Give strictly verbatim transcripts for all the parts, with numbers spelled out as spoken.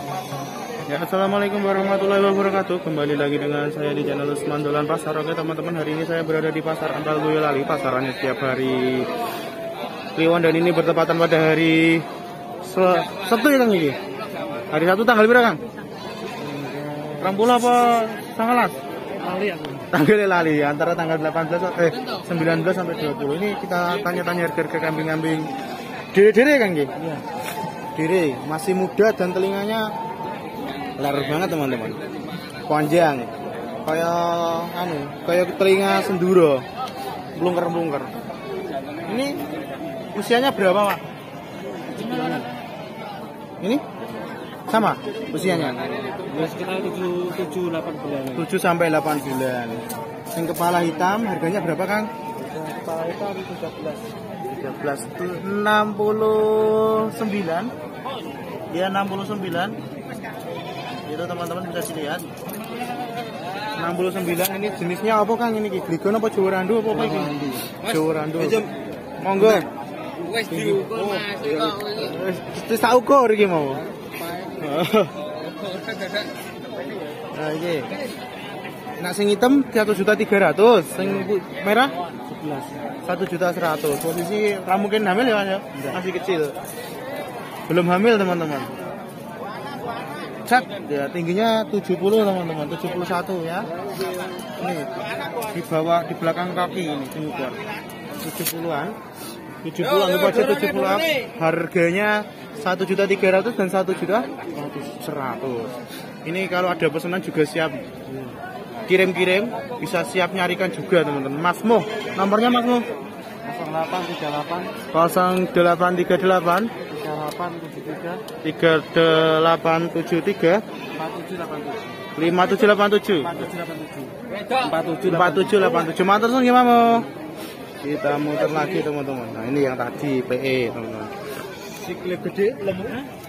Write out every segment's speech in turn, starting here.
Ya, assalamualaikum warahmatullahi wabarakatuh. Kembali lagi dengan saya di channel Usman Dolan Pasar. Oke teman-teman, hari ini saya berada di pasar Ampel Boyolali. Pasarannya setiap hari Kliwon dan ini bertepatan pada hari Sabtu ya Kang ini. Hari Sabtu tanggal berapa Kang? Rampulah apa tanggal las? Lali aku. Tanggal lali antara tanggal delapan belas eh sembilan belas sampai dua puluh. Ini kita tanya-tanya harga-harga kambing-kambing. Dere-dere Kang nggih? Iya. Dere, masih muda dan telinganya lerer banget teman-teman, panjang, kayak anu, kayak telinga senduro, blungker-blungker. Ini usianya berapa Pak? Ini sama usianya? Ya, sekitar tujuh tujuh delapan bulan. tujuh sampai delapan bulan. Yang kepala hitam harganya berapa Kang? Kepala hitam tiga belas. tiga belas enam puluh sembilan. Ya enam puluh sembilan. Itu teman-teman bisa dilihat enam puluh sembilan. Ini jenisnya apa Kang? Ini Gligon apa Jawa Randu apa apa ini? Jawa Randu. Monggo. Wes diukur Mas. Wis tak ukur iki mau. Nah iki. Nak sing hitam satu juta tiga ratus, sing merah sebelas satu juta seratus. Posisi ra mungkin hamil ya Mas ya? Masih kecil. Belum hamil teman-teman. Cat ya, tingginya tujuh puluh teman-teman, tujuh puluh satu ya. Ini di bawah, di belakang kaki ini pengukur tujuh puluhan, tujuh puluh anggap aja tujuh puluh. Harganya satu juta tiga ratus dan satu juta seratus. Ini kalau ada pesanan juga siap kirim-kirim, bisa siap nyarikan juga teman-teman. Mas Mo, nomornya Mas Mo? nol delapan tiga delapan nol delapan tiga delapan tiga delapan tujuh tiga tiga delapan tujuh tiga empat tujuh delapan tujuh lima tujuh delapan tujuh empat tujuh delapan tujuh empat tujuh empat tujuh delapan tujuh. Mantan gimana mau? Kita muter lagi teman-teman. Nah ini yang tadi P E teman-teman. Sikle gede lemu.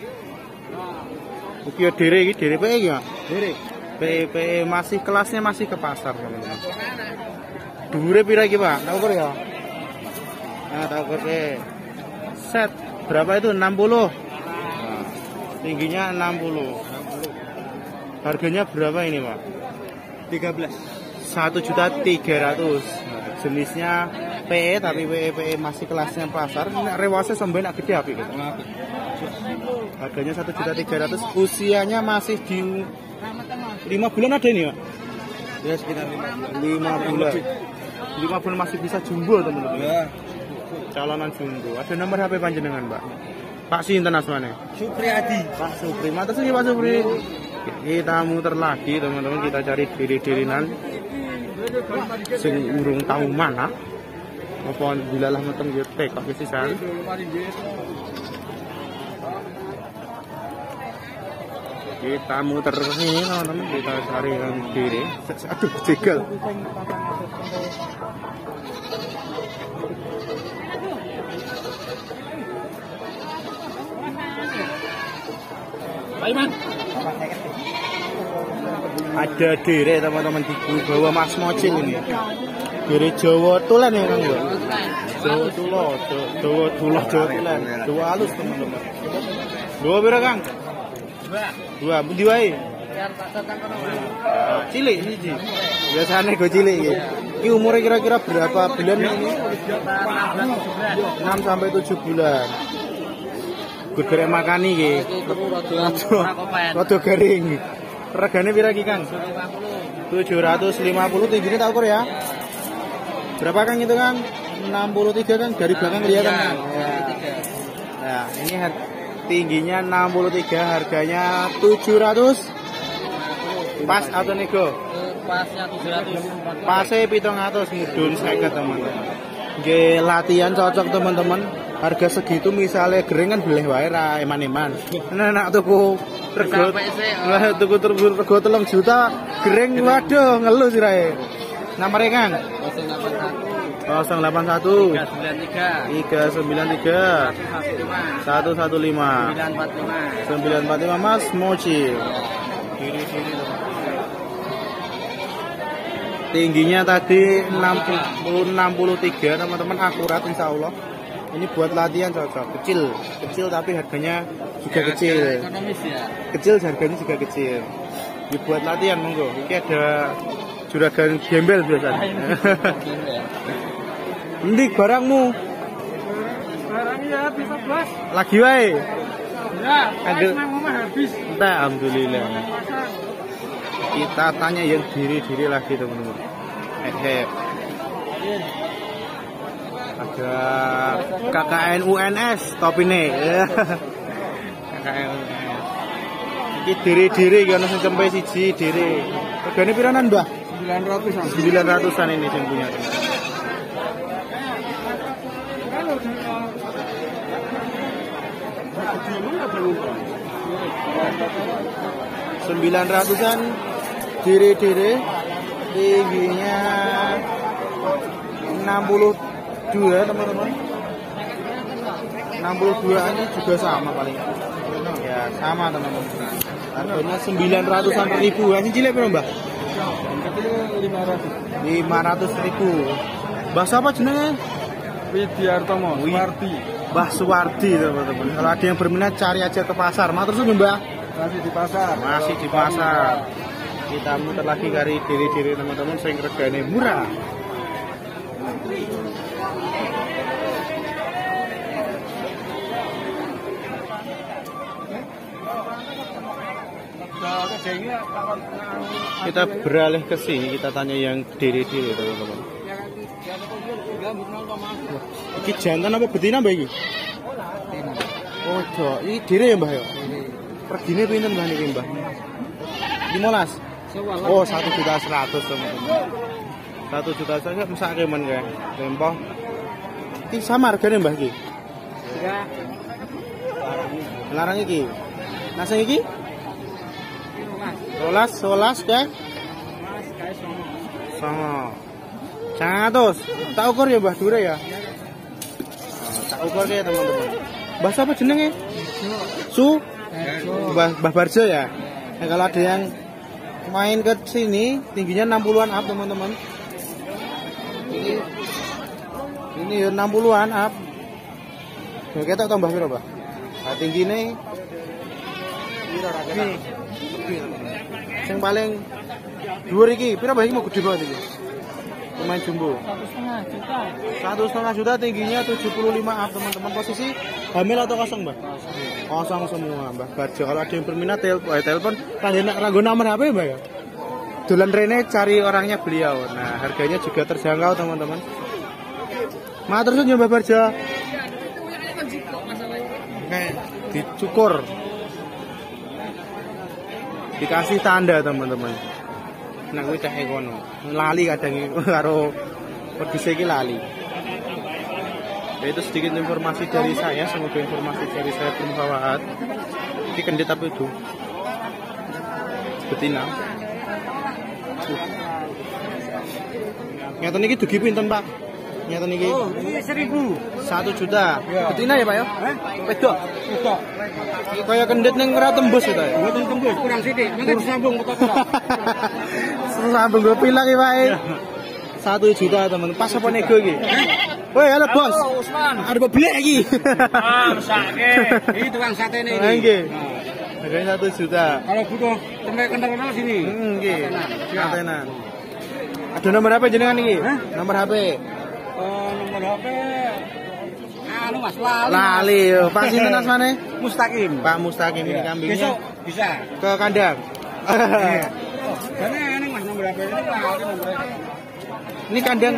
Iki yo dere iki dere P E iki, Mas. Dere. P E P E masih kelasnya masih ke pasar teman-teman. Dhuwure pira iki, Pak? Tak ukur ya. Nah, tak ukur ke set berapa itu? enam puluh. Nah, tingginya enam puluh. Harganya berapa ini, Pak? tiga belas. satu juta tiga ratus. Jenisnya P E tapi P E P E masih kelasnya pasar. Nek rewase sampe nak gede apik gitu. Harganya satu juta tiga ratus. Usianya masih di lima bulan ada ini, Pak? Ya sekitar lima bulan. lima bulan masih bisa jumbo teman-teman. Ya. Calonan jumbo. Ada nomor H P panjenengan, Pak? Pak sinten asmane? Supriyadi. Pak Supri. Matur sih Pak Supri. Kita muter lagi teman-teman, kita cari diri-dirinan sing urung tahu mana. Apa dilalah meteng yo tek kok sisan. Kita muter ini teman-teman, kita cari yang diri. Aduh, jegal. Aiman. Ada dere teman-teman di bawah Mas Mocin ini. Dere Jawa Tulen ya Kang. Jawa Tulo, Jawa Tulo, Jawa Tulen. Dua halus teman-teman. Dua pira Kang? Dua. Dua, pundi wae? Biar tak datang kono. Cilik siji. Biasane go cilik iki. Iki umure kira-kira berapa bulan ini? enam sampai tujuh bulan. Gudere makani iki. Rada garing. Regane pira iki Kang? tujuh ratus lima puluh. Tingginya tak ukur ya. Berapa Kang itu Kang? enam puluh tiga kan dari belakang kelihatan kan? Ya. Nah, ini tingginya enam puluh tiga, harganya tujuh ratus. Pas atau nego? Pasnya tujuh ratus. Pasnya pitung atus mudun seket teman-teman. Nggih, latihan cocok teman-teman. Harga segitu misalnya gering kan boleh wae ra eman-eman. Nah, nak tuku rego. Lah tuku rego telung juta gering waduh ngeluh sirahe. Nomere Kang? nol delapan satu tiga sembilan tiga satu satu lima sembilan empat lima. Mas Mochi. Tingginya tadi enam puluh enam puluh tiga teman-teman, akurat insya Allah. Ini buat latihan cocok, kecil, kecil tapi harganya juga kecil. Ekonomis ya. Kecil harganya juga kecil. Ini buat latihan monggo. Ini ada juragan gembel biasanya. Ini barangmu. Barangnya habis bos. Lagi wae. Ya, Ada memang habis. Entah, alhamdulillah. Kita tanya yang diri-diri lagi teman-teman. Eh, ada K K N U N S top ini. K K N U N S. Iki diri-diri ki ono sing cempe siji diri. Regane piranan, Mbah? sembilan ratusan. sembilan ratusan ini sing punya. Sembilan ratusan diri-diri, tingginya enam puluh dua teman-teman. enam puluh dua ini juga sama paling. Ya sama teman-teman. Harganya sembilan ratusan ribu. Yang cilik berapa, Mbak? lima ratus ribu. Bahasa apa jenenge? Widiartomo, Suwardi. Mbah Suwardi teman-teman. Kalau ada yang berminat cari aja ke pasar. Matur suwun, Mbah. Masih di pasar. Masih di pasar. Kita muter lagi cari diri-diri teman-teman sing regane murah. Kita beralih ke sini, kita tanya yang diri-diri teman-teman. Ini jantan apa betina, Mbak? Ini? Oh, jo. Ini diri ya, Mbak? Ya? Pergine pinten Mbah niki, Mbah? lima belas. Oh, satu juta seratus teman-teman. satu juta saja mesake men kae. Tempo. Iki sama hargane, Mbah iki? Ya. Larang iki. Nah sing iki? Rolas, rolas kae. Sama. seratus. Tak ukur ya, Mbah, dure ya. Nah, tak ukur ya, teman-teman. Mbah siapa jenenge? Su? Mbah Mbah Barjo ya. Nah, kalau ada yang main ke sini tingginya enam puluhan up teman-teman. Ini ini enam puluhan up. Nah, kita tambah berapa? Nah, tinggi ini yang paling dua iki, berapa iki mau gede banget iki? Pemain jumbo. Satu setengah juta tingginya tujuh puluh lima up teman-teman. Posisi hamil atau kosong, Mbak? Kosong semua, Mbak Barjo. Kalau ada yang berminat telepon, eh, telepon ragu nomor H P, Mbak ya. Dolan rene cari orangnya beliau. Nah, harganya juga terjangkau teman-teman. Matur suwun Mbak Barjo. Oke, dicukur. Dikasih tanda teman-teman. Nah, kuwi cah ekono. Lali kadang karo pedis iki lali. Ya, itu sedikit informasi dari saya, semoga informasi dari saya bermanfaat. Ini kendit apa itu? Betina. Ngeten iki dugi pinten, Pak? Ngeten iki. Oh, ini seribu. Satu juta. Ya. Betina ya, Pak ya? Hah? Wedok. Wedok. Iki kaya kendit ning ora tembus itu ya. Mboten tembus, kurang sithik. Nanti disambung motor. Sambung go pilang iki, Pak. Satu juta, teman. Pas apa nego iki? Woi, halo bos. Halo, Usman. Ada beli lagi. Ah, mesake. Ini tukang sate ini. Nah, nggih. Harganya satu juta. Kalau butuh tempe kental-kental sini. Hmm, nggih. Ya. Atenan. Ada nomor H P jenengan iki? Hah? Nomor H P. Oh, nomor H P. Anu Mas, lali. Lali yo. Pak sinten asmane? Mustaqim. Pak Mustaqim ini kambingnya. Besok bisa. Ke kandang. Karena ini Mas nomor H P ini lali nomornya. Ini kandang.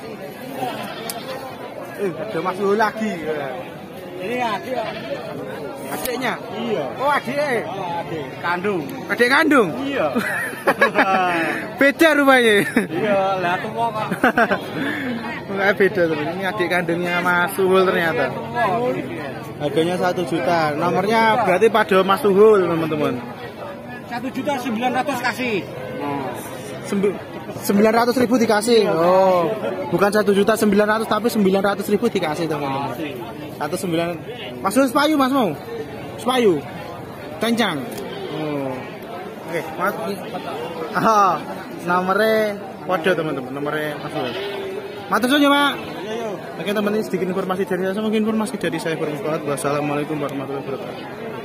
Eh, ada masuk lagi. Ini adik. Adiknya? Iya. Oh, adik. Oh, adik. Kandung. Adik kandung? Iya. Beda rupanya. Iya, lah tuwa kok. Enggak beda teman. Ini adik kandungnya Mas Suhul ternyata. Harganya satu juta. Nomornya berarti pada Mas Suhul teman-teman. Satu juta sembilan ratus kasih. Sembilan ratus ribu dikasih. Oh, bukan satu juta sembilan ratus tapi sembilan ratus ribu dikasih teman-teman. Satu sembilan. Mas Spayu Mas mau? Spayu. Kencang. Oh. Oke, Mas. Ah, nomornya kode teman-teman. Nomornya Mas. Matur suwun ya, Pak. Iya, yo. Oke teman, ini sedikit informasi dari saya, mungkin informasi dari saya bermanfaat. Wassalamualaikum warahmatullahi wabarakatuh.